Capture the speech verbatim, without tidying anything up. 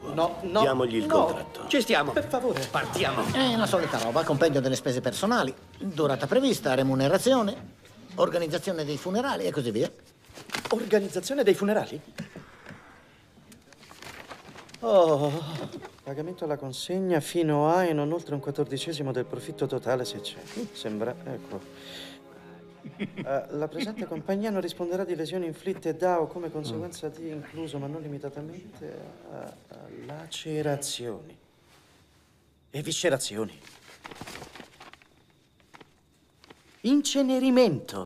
no, no. Diamogli il no. contratto. Ci stiamo. Per favore. Partiamo. È la solita roba, compendio delle spese personali, durata prevista, remunerazione, organizzazione dei funerali e così via. Organizzazione dei funerali? Oh, pagamento alla consegna fino a e non oltre un quattordicesimo del profitto totale se c'è. Sembra, ecco. Uh, la presente compagnia non risponderà di lesioni inflitte da o come conseguenza di, incluso ma non limitatamente a, a lacerazioni e viscerazioni. Incenerimento.